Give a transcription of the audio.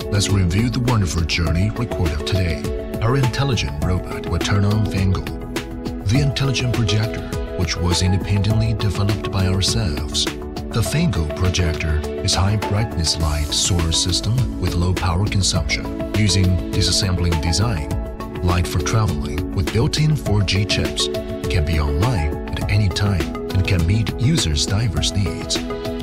let's review the wonderful journey recorded today. Our intelligent robot will turn on Fangle, the intelligent projector, which was independently developed by ourselves. The Fangle projector is high-brightness light source system with low power consumption, using disassembling design. Light for traveling with built-in 4G chips, can be online at any time and can meet users' diverse needs.